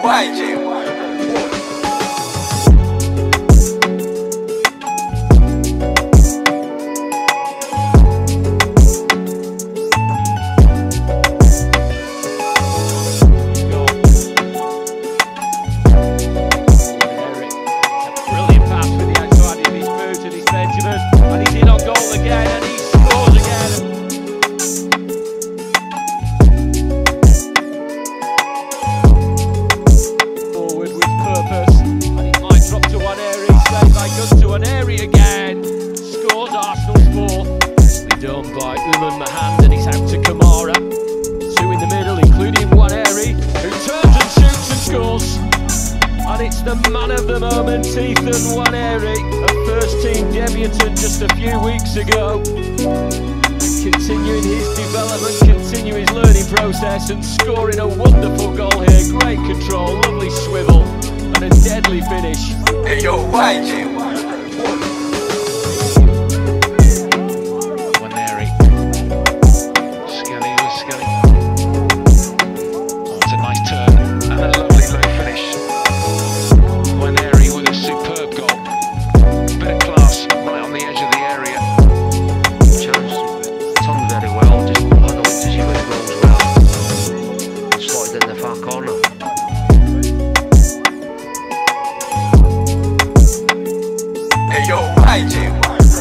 Nwaneri again scores Arsenal's fourth. Nicely done by Nwaneri, and he's out to Kamara. Two in the middle, including Nwaneri, who turns and shoots and scores. And it's the man of the moment, Nwaneri, a first-team debutant just a few weeks ago. Continuing his development, continuing his learning process, and scoring a wonderful goal here. Great control, lovely swivel, and a deadly finish. Hey, yo, YG. Nwaneri. Skelly with Skelly. Oh, it's a nice turn and a lovely low finish. Nwaneri with a superb goal. Bit of class right on the edge of the area. Chose Tom very well, just on the wing to see where it goes well. Slotted in the far corner. Hey, yo, YG.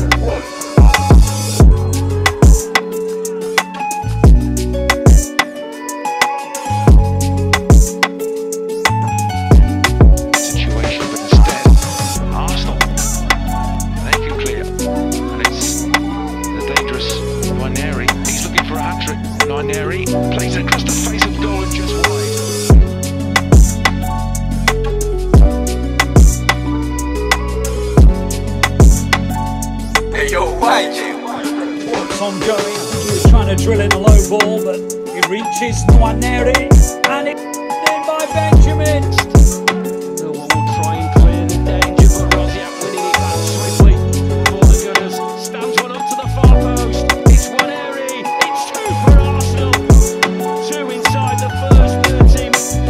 Situation, but instead, Arsenal, they can clear. And it's the dangerous Nwaneri. He's looking for a hat-trick. Nwaneri plays it across the face of goal and just wide. Hey, yo, YG. Tom going, I think he was trying to drill in a low ball, but it reaches Nwaneri, and it's in by Benjamin. Millwall will try and clear the danger, but Rosiak winning it back swiftly for the Gunners. Stands one up to the far post. It's Nwaneri. It's two for Arsenal. Two inside the first 13.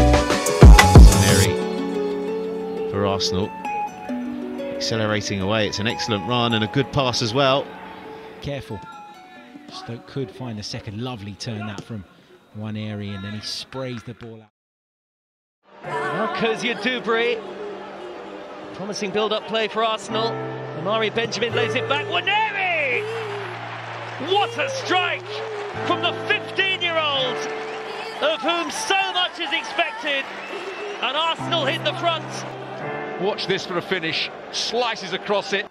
Nwaneri for Arsenal. Accelerating away, it's an excellent run and a good pass as well. Careful. Stoke could find a second. Lovely turn that from Nwaneri, and then he sprays the ball out. Well, Kozia Dubry. Promising build-up play for Arsenal. Amari Benjamin lays it back. Nwaneri! What a strike from the 15-year-old, of whom so much is expected. And Arsenal hit the front. Watch this for a finish. Slices across it.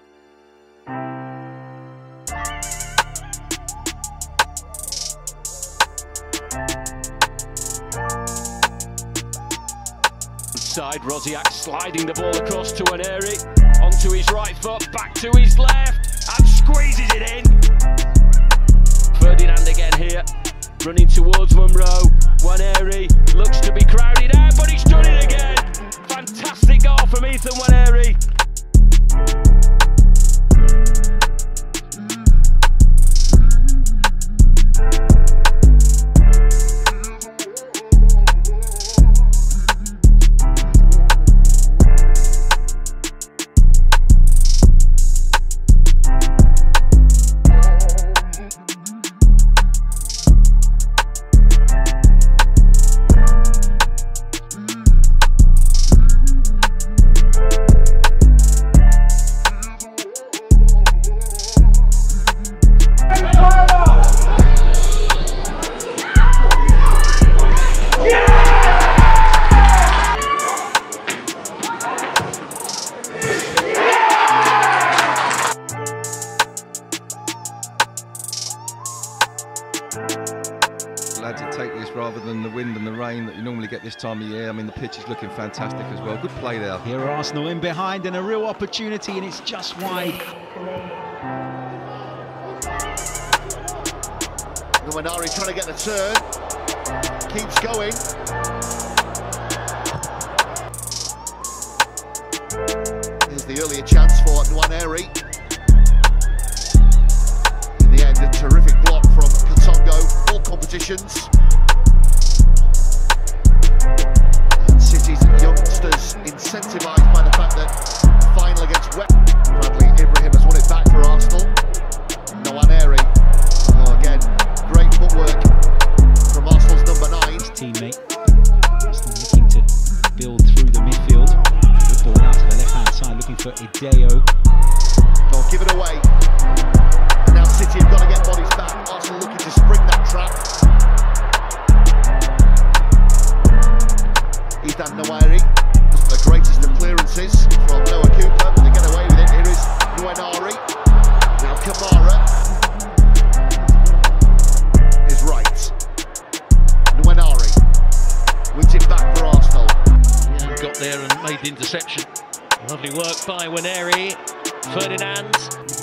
Side, Rosiak sliding the ball across to Nwaneri, onto his right foot, back to his left, and squeezes it in. Ferdinand again here, running towards Munro. Nwaneri looks to be crowded out, but he's done it again. Fantastic goal from Nwaneri. Glad to take this rather than the wind and the rain that you normally get this time of year. I mean, the pitch is looking fantastic as well. Good play there. Here are Arsenal in behind, and a real opportunity, and it's just wide. Nwaneri trying to get the turn. Keeps going. Here's the earlier chance for Nwaneri. In the end, a terrific block from Katongo. All competitions. And Kamara is right. Nwaneri wins it back for Arsenal. Yeah, got there and made the interception. Lovely work by Nwaneri. Ferdinand.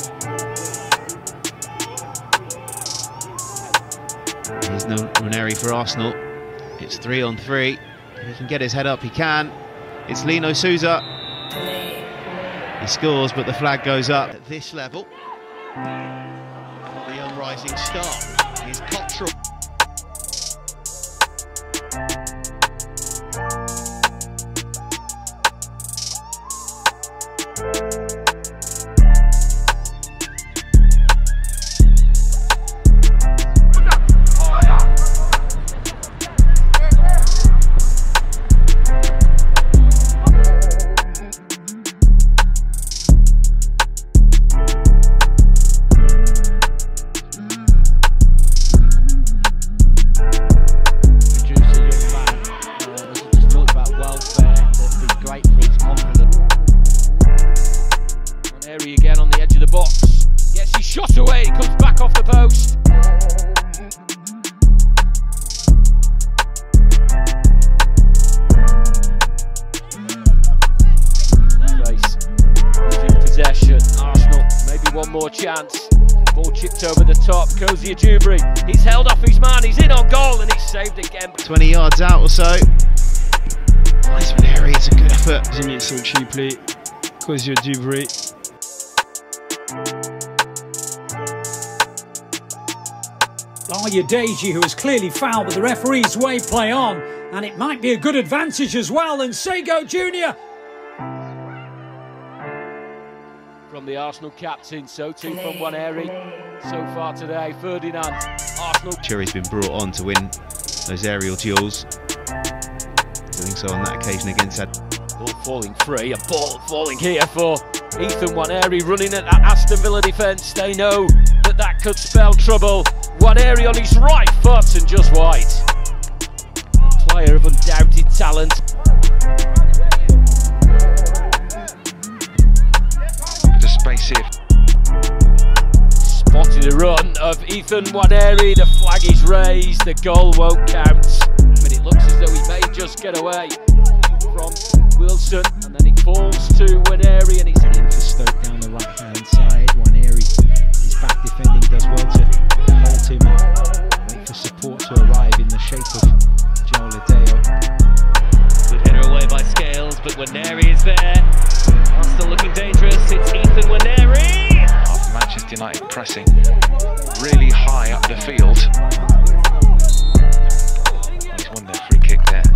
Here's Nwaneri for Arsenal. It's 3-on-3. If he can get his head up, he can. It's Lino Souza. He scores, but the flag goes up. At this level, the young rising star is Cottrell. Nwaneri again on the edge of the box. Gets his shot away, it comes back off the post. Losing possession. Arsenal, maybe one more chance. Ball chipped over the top. Cozy Ajubri. He's held off his man, he's in on goal and he's saved again. 20 yards out or so. Nice Nwaneri, it's a good effort. J'ai mis it so cheaply. Cozy Ajubri. Deji, who has clearly fouled, but the referee's way play on, and it might be a good advantage as well. And Sego Jr. From the Arsenal captain, so too from Nwaneri. So far today, Ferdinand. Arsenal. Cherry's been brought on to win those aerial duels. Doing so on that occasion against Ad. Ball falling free, a ball falling here for Ethan Nwaneri running at that Aston Villa defence. They know that could spell trouble. Nwaneri on his right foot and just wide. A player of undoubted talent. Bit of space here. Spotted a run of Ethan Nwaneri. The flag is raised. The goal won't count. But it looks as though he may just get away from Wilson, and then it falls to Nwaneri, and he's in for Stoke down the right hand side. Nwaneri, his back defending does well to hold him and wait for support to arrive in the shape of Joel Adeo. Good header away by Scales, but Nwaneri is there. Arsenal looking dangerous. It's Ethan Nwaneri. Manchester United pressing really high up the field. He's won their free kick there.